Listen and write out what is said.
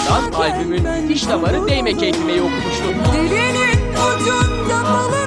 ardından albümün diş damarı değmek ekmeği okumuştu. Dilinin ucunda balın